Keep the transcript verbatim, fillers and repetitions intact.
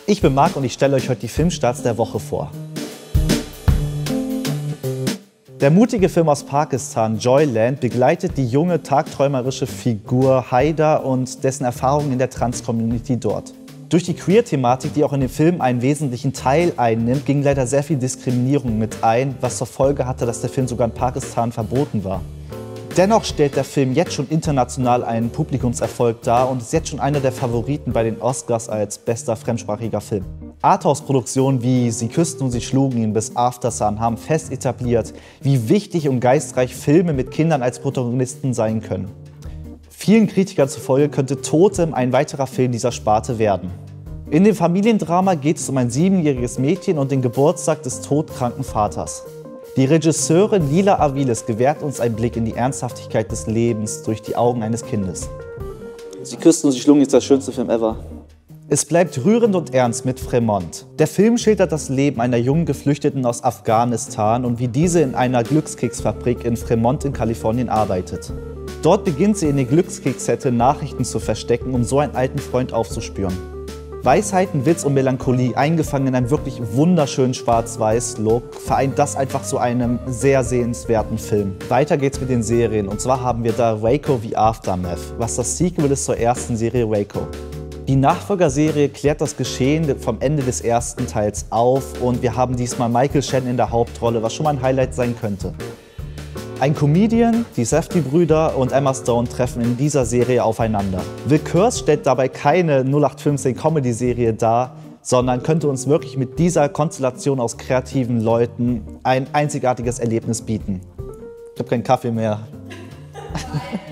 Ich bin Marc und ich stelle euch heute die Filmstarts der Woche vor. Der mutige Film aus Pakistan, Joyland, begleitet die junge, tagträumerische Figur Haidar und dessen Erfahrungen in der Trans-Community dort. Durch die Queer-Thematik, die auch in dem Film einen wesentlichen Teil einnimmt, ging leider sehr viel Diskriminierung mit ein, was zur Folge hatte, dass der Film sogar in Pakistan verboten war. Dennoch stellt der Film jetzt schon international einen Publikumserfolg dar und ist jetzt schon einer der Favoriten bei den Oscars als bester fremdsprachiger Film. Arthouse-Produktionen wie Sie küssten und sie schlugen ihn bis After Sun haben fest etabliert, wie wichtig und geistreich Filme mit Kindern als Protagonisten sein können. Vielen Kritikern zufolge könnte Totem ein weiterer Film dieser Sparte werden. In dem Familiendrama geht es um ein siebenjähriges Mädchen und den Geburtstag des todkranken Vaters. Die Regisseurin Lila Aviles gewährt uns einen Blick in die Ernsthaftigkeit des Lebens durch die Augen eines Kindes. Sie küssten und sie schlugen ist der schönste Film ever. Es bleibt rührend und ernst mit Fremont. Der Film schildert das Leben einer jungen Geflüchteten aus Afghanistan und wie diese in einer Glückskeksfabrik in Fremont in Kalifornien arbeitet. Dort beginnt sie in der Glückskekskette Nachrichten zu verstecken, um so einen alten Freund aufzuspüren. Weisheiten, Witz und Melancholie, eingefangen in einem wirklich wunderschönen Schwarz-Weiß-Look, vereint das einfach zu einem sehr sehenswerten Film. Weiter geht's mit den Serien, und zwar haben wir da Waco wie Aftermath, was das Sequel ist zur ersten Serie Waco. Die Nachfolgerserie klärt das Geschehen vom Ende des ersten Teils auf und wir haben diesmal Michael Shannon in der Hauptrolle, was schon mal ein Highlight sein könnte. Ein Comedian, die Safdie-Brüder und Emma Stone treffen in dieser Serie aufeinander. The Curse stellt dabei keine null acht fünfzehn Comedy-Serie dar, sondern könnte uns wirklich mit dieser Konstellation aus kreativen Leuten ein einzigartiges Erlebnis bieten. Ich habe keinen Kaffee mehr.